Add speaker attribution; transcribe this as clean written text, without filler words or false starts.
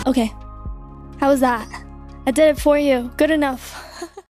Speaker 1: Okay. How was that? I did it for you. Good enough.